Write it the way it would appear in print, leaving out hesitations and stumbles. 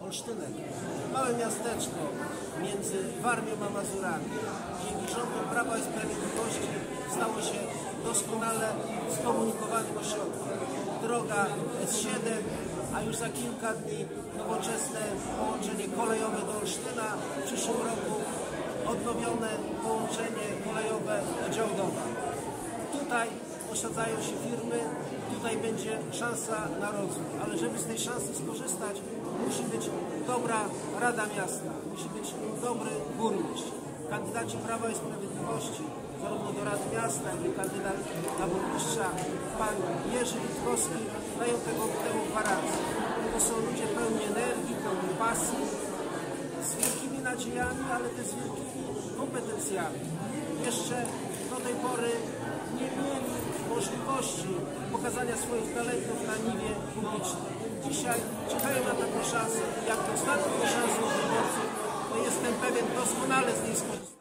Olsztynek. Małe miasteczko między Warmią a Mazurami. Dzięki rządom Prawa i Sprawiedliwości stało się doskonale skomunikowanym ośrodkiem. Droga S7, a już za kilka dni nowoczesne połączenie kolejowe do Olsztyna. W przyszłym roku odnowione połączenie kolejowe do Działdowa. Tutaj osadzają się firmy, tutaj będzie szansa na rozwój, ale żeby z tej szansy skorzystać, musi być dobra Rada Miasta, musi być dobry burmistrz. Kandydaci Prawa i Sprawiedliwości, zarówno do Rady Miasta, jak i kandydat na burmistrza, pan Jerzy Witkowski, dają temu gwarancję. To są ludzie pełni energii, pełni pasji, z wielkimi nadziejami, ale też z wielkimi kompetencjami. Jeszcze do tej pory nie mieli możliwości pokazania swoich talentów na niwie publicznej. Dzisiaj czekają na taką szansę. Jak dostaną tę szansę od wyborców, to jestem pewien, doskonale z niej skorzystają.